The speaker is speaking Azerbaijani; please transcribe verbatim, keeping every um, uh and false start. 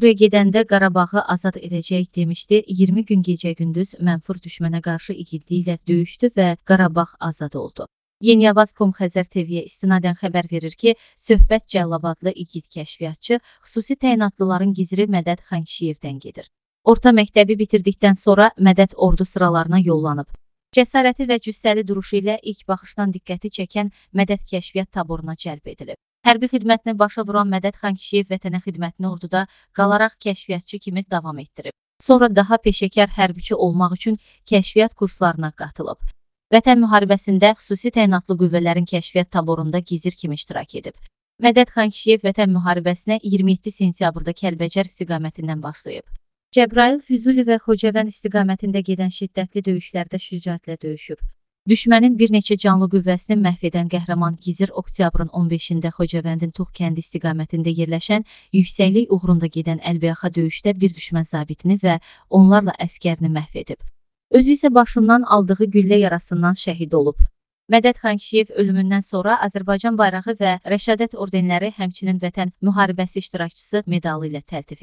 orduya gedəndə Qarabağı azad edəcək demişdi. iyirmi gün gecə-gündüz mənfur düşmənə qarşı igidliyi ilə döyüşdü və Qarabağ azad oldu. Yeniyavaz nöqtə com Xəzər T V-yə istinadən xəbər verir ki, Söhbət Cəllabadlı igid kəşfiyyatçı xüsusi təyinatlıların gizri Mədəd Xankişiyevdən gedir. Orta məktəbi bitirdikdən sonra Mədəd ordu sıralarına yollanıb. Cəsarəti və cüssəli duruşu ilə ilk baxışdan diqqəti çəkən Mədəd kəşfiyyat taboruna cəlb edilib. Hərbi xidmətini başa vuran Mədəd Xankişiyev vətənə xidmətini orduda qalaraq kəşfiyyatçı kimi davam etdirib. Sonra daha peşəkar hərbiçi olmaq üçün kəşfiyyat kurslarına qatılıb. Vətən müharibəsində xüsusi təyinatlı qüvvələrin kəşfiyyat taborunda gizir kimi iştirak edib. Mədəd Xankişiyev vətən müharibəsinə iyirmi yeddi sentyabrda Kəlbəcər istiqamətindən başlayıb. Cəbrayıl, Füzuli və Xocavənd istiqamətində gedən şiddətli döyüşlərdə şücaətlə döyüşüb. Düşmənin bir neçə canlı qüvvəsini məhv edən qəhrəman Gizir oktyabrın on beşində Xocavəndin Tuğ kəndi istiqamətində yerləşən yüksəklik uğrunda gedən əlbəyaxa döyüşdə bir düşmən zabitini və onlarla əskərini məhv edib. Özü isə başından aldığı güllə yarasından şəhid olub. Mədəd Xankişiyev ölümündən sonra Azərbaycan bayrağı və Rəşadət ordenləri, həmçinin Vətən müharibəsi iştirakçısı medalı ilə təltif edilib.